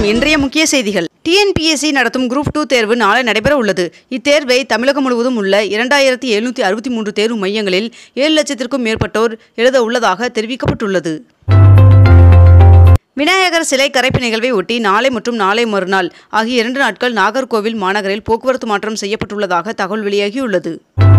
இன்றைய முக்கிய செய்திகள். டிஎன்பிஎஸ்சி நடத்தும் குரூப் 2 தேர்வு நாளை நடைபெற உள்ளது. இத்தேர்வை தமிழகம் முழுவதும் உள்ள 2763 தேர்வு மையங்களில் 7 லட்சத்திற்கும் மேற்பட்டோர் எழுத உள்ளதாக தெரிவிக்கப்பட்டுள்ளது. விநாயகர் சிலை கரைப்பு நிகழ்வை ஒட்டி நாளை மற்றும் நாளை மறுநாள் ஆகிய 2 நாட்கள் நாகர்கோவில் மாநகரில் போக்குவரத்து மாற்றம் செய்யப்பட்டுள்ளதாக தகவல் வெளியாகியுள்ளது.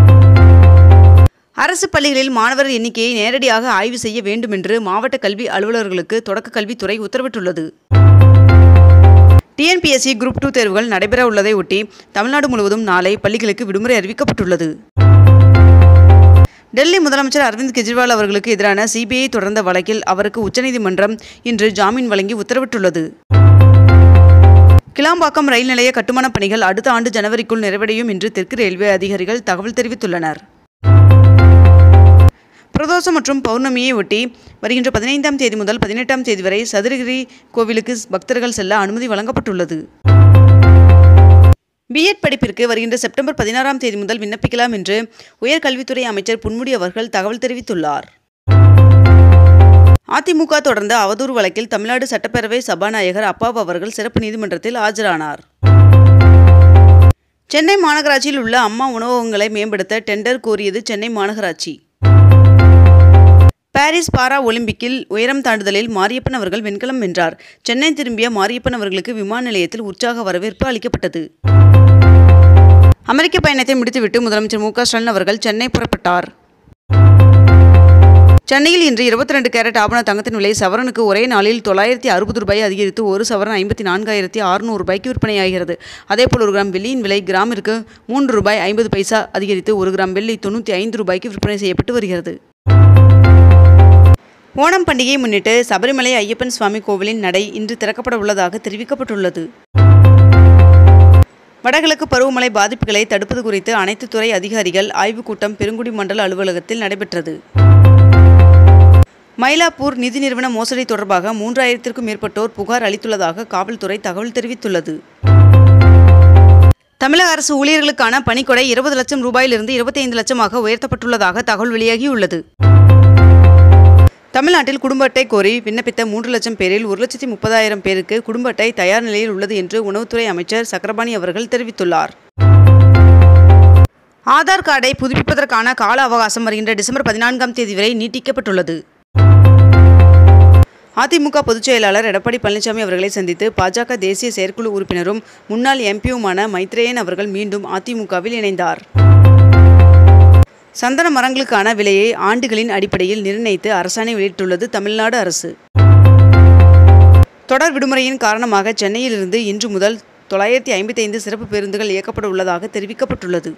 அரசு பள்ளிகளில் மாணவர் எண்ணிக்கையை நேரடியாக ஆய்வு செய்ய வேண்டும் என்று மாவட்ட கல்வி அலுவலர்களுக்கு தொடக்க கல்வித்துறை உத்தரவிட்டுள்ளது. டிஎன்பிஎஸ்சி குரூப் 2 தேர்வுகள் நடைபெற உள்ளதை ஒட்டி தமிழ்நாடு முழுவதும் நாளை பள்ளிகளுக்கு விடுமுறை அறிவிக்கப்பட்டுள்ளது. டெல்லி முதலமைச்சர் அரவிந்த் கெஜ்ரிவால் அவர்களுக்கு எதிரான சிபிஐ தொடர்ந்த வழக்கில் அவருக்கு உச்சநீதிமன்றம் இன்று ஜாமீன் வழங்கி உத்தரவிட்டுள்ளது. கிளாம்பாக்கம் ரயில் நிலைய கட்டுமான பணிகள் அடுத்த ஆண்டு ஜனவரிக்குள் நிறைவடையும் என்று தெற்கு ரயில்வே அதிகாரிகள் தகவல் தெரிவித்துள்ளனர். பிரதோஷம் மற்றும் பௌர்ணமியை ஒட்டி வருகின்ற 15ஆம் தேதி முதல் 18ஆம் தேதி வரை சதுரகிரி கோவிலுக்கு பக்தர்கள் செல்ல அனுமதி வழங்கப்பட்டுள்ளது. பிஎட் படிப்பிற்கு வருகின்ற செப்டம்பர் 16ஆம் தேதி முதல் விண்ணப்பிக்கலாம் என்று உயர்கல்வித்துறை அமைச்சர் பொன்முடி அவர்கள் தகவல் தெரிவித்துள்ளார். அதிமுக தொடர்ந்த அவதூறு வழக்கில் தமிழ்நாடு சட்டப்பேரவை சபாநாயகர் அப்பாவு அவர்கள் சிறப்பு நீதிமன்றத்தில் ஆஜரானார். சென்னை மாநகராட்சியில் உள்ள அம்மா உணவகங்களை மேம்படுத்த டெண்டர் கோரியது சென்னை மாநகராட்சி. பாரிஸ் பாரா ஒலிம்பிக்கில் உயரம் தாண்டுதலில் மாரியப்பன் அவர்கள் வெண்கலம் வென்றார். சென்னை திரும்பிய மாரியப்பன் அவர்களுக்கு விமான நிலையத்தில் உற்சாக வரவேற்பு அளிக்கப்பட்டது. அமெரிக்க பயணத்தை முடித்துவிட்டு முதலமைச்சர் மு க ஸ்டாலின் அவர்கள் சென்னை புறப்பட்டார். சென்னையில் இன்று 22 கேரட் ஆபண தங்கத்தின் விலை சவரனுக்கு ஒரே நாளில் 960 ரூபாய் அதிகரித்து ஒரு சவரன் 54,600 ரூபாய்க்கு விற்பனையாகிறது. அதேபோல் 1 கிராம் வெள்ளியின் விலை கிராமிற்கு 3 ரூபாய் 50 பைசா அதிகரித்து 1 கிராம் வெள்ளி 95 ரூபாய்க்கு விற்பனை செய்யப்பட்டு வருகிறது. ஓணம் பண்டிகையை முன்னிட்டு சபரிமலை ஐயப்பன் சுவாமி கோவிலின் நடை இன்று திறக்கப்பட உள்ளதாக தெரிவிக்கப்பட்டுள்ளது. வடகிழக்கு பருவமழை பாதிப்புகளை தடுப்பது குறித்து அனைத்து துறை அதிகாரிகள் ஆய்வுக் கூட்டம் பெருங்குடி மண்டல அலுவலகத்தில் நடைபெற்றது. மயிலாப்பூர் நிதி நிறுவன மோசடி தொடர்பாக 3000த்திற்கும் மேற்பட்டோர் புகார் அளித்துள்ளதாக காவல்துறை தகவல் தெரிவித்துள்ளது. தமிழக அரசு ஊழியர்களுக்கான பணிக்கொடை 20 லட்சம் ரூபாயிலிருந்து 25 லட்சமாக உயர்த்தப்பட்டுள்ளதாக தகவல் வெளியாகியுள்ளது. தமிழ்நாட்டில் குடும்ப அட்டை கோரி விண்ணப்பித்த 3 லட்சம் பேரில் 1,30,000 பேருக்கு குடும்ப அட்டை தயார் நிலையில் உள்ளது என்று உணவுத்துறை அமைச்சர் சக்கரபாணி அவர்கள் தெரிவித்துள்ளார். ஆதார் கார்டை புதுப்பிப்பதற்கான கால அவகாசம் வருகின்ற டிசம்பர் 14ஆம் தேதி வரை நீட்டிக்கப்பட்டுள்ளது. அதிமுக பொதுச் செயலாளர் எடப்பாடி பழனிசாமி அவர்களை சந்தித்து பாஜக தேசிய செயற்குழு உறுப்பினரும் முன்னாள் எம்பியுமான மைத்ரேயன் அவர்கள் மீண்டும் அதிமுகவில் இணைந்தார். சந்தன மரங்களுக்கான விலையை ஆண்டுகளின் அடிப்படையில் நிர்ணயித்து அரசாணை வெளியிட்டுள்ளது தமிழ்நாடு அரசு. தொடர் விடுமுறையின் காரணமாக சென்னையிலிருந்து இன்று முதல் 955 சிறப்பு பேருந்துகள் இயக்கப்பட உள்ளதாக தெரிவிக்கப்பட்டுள்ளது.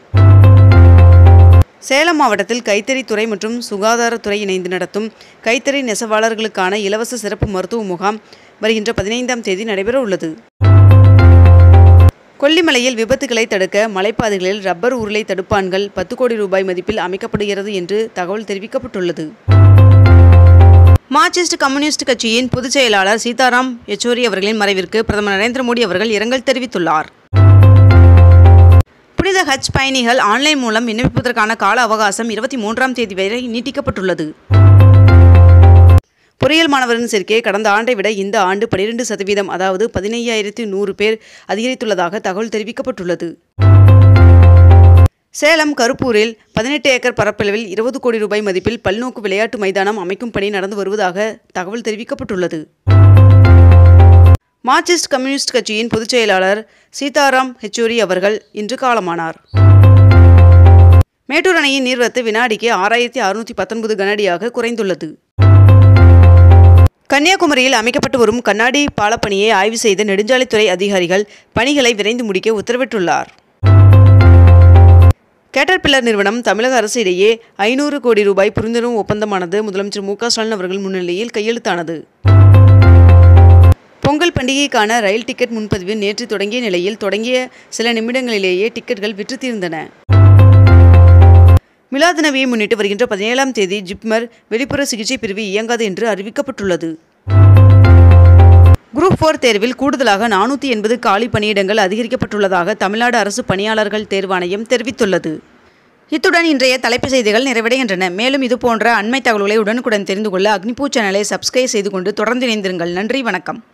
சேலம் மாவட்டத்தில் கைத்தறித்துறை மற்றும் சுகாதாரத்துறை இணைந்து நடத்தும் கைத்தறி நெசவாளர்களுக்கான இலவச சிறப்பு மருத்துவ முகாம் வருகின்ற 15ஆம் தேதி நடைபெற உள்ளது. கொல்லிமலையில் விபத்துகளை தடுக்க மலைப்பாதைகளில் ரப்பர் உருளை தடுப்பான்கள் 10 கோடி ரூபாய் மதிப்பில் அமைக்கப்படுகிறது என்று தகவல் தெரிவிக்கப்பட்டுள்ளது. மார்க்சிஸ்ட் கம்யூனிஸ்ட் கட்சியின் பொதுச் செயலாளர் சீதாராம் யெச்சூரி அவர்களின் மறைவிற்கு பிரதமர் நரேந்திர மோடி அவர்கள் இரங்கல் தெரிவித்துள்ளார். புனித ஹஜ் பயணிகள் ஆன்லைன் மூலம் விண்ணப்பிப்பதற்கான கால அவகாசம் 23ஆம் தேதி வரை நீட்டிக்கப்பட்டுள்ளது. பொறியியல் மாணவரின் சேர்க்கை கடந்த ஆண்டை விட இந்த ஆண்டு 12% அதாவது 15,100 பேர் அதிகரித்துள்ளதாக தகவல் தெரிவிக்கப்பட்டுள்ளது. சேலம் கருப்பூரில் 18 ஏக்கர் பரப்பளவில் 20 கோடி ரூபாய் மதிப்பில் பல்நோக்கு விளையாட்டு மைதானம் அமைக்கும் பணி நடந்து வருவதாக தகவல் தெரிவிக்கப்பட்டுள்ளது. மார்க்சிஸ்ட் கம்யூனிஸ்ட் கட்சியின் பொதுச் செயலாளர் சீதாராம் யெச்சூரி அவர்கள் இன்று காலமானார். மேட்டூர் அணையின் நீர்வரத்து வினாடிக்கு 6,619 கனஅடியாக குறைந்துள்ளது. கன்னியாகுமரியில் அமைக்கப்பட்டு வரும் கண்ணாடி பாலப்பணியை ஆய்வு செய்த நெடுஞ்சாலைத்துறை அதிகாரிகள் பணிகளை விரைந்து முடிக்க உத்தரவிட்டுள்ளார். கேட்டர்பில்லர் நிறுவனம் தமிழக அரசு இடையே 500 கோடி ரூபாய் புரிந்துணர்வு ஒப்பந்தமானது முதலமைச்சர் மு க ஸ்டாலின் அவர்கள் முன்னிலையில் கையெழுத்தானது. பொங்கல் பண்டிகைக்கான ரயில் டிக்கெட் முன்பதிவு நேற்று தொடங்கிய நிலையில் தொடங்கிய சில நிமிடங்களிலேயே டிக்கெட்டுகள் விற்று தீர்ந்தன. மிலாது நபியை முன்னிட்டு வருகின்ற 17ஆம் தேதி ஜிப்மர் வெளிப்புற சிகிச்சை பிரிவு இயங்காது என்று அறிவிக்கப்பட்டுள்ளது. குரூப் 4 தேர்வில் கூடுதலாக 480 காலி பணியிடங்கள் அதிகரிக்கப்பட்டுள்ளதாக தமிழ்நாடு அரசு பணியாளர்கள் தேர்வாணையம் தெரிவித்துள்ளது. இத்துடன் இன்றைய தலைப்புச் செய்திகள் நிறைவடைகின்றன. மேலும் இதுபோன்ற அண்மை தகவல்களை உடனுக்குடன் தெரிந்து கொள்ள அக்னிபூ சேனலை சப்ஸ்கிரைப் செய்து கொண்டு தொடர்ந்து இணைந்திருங்கள். நன்றி, வணக்கம்.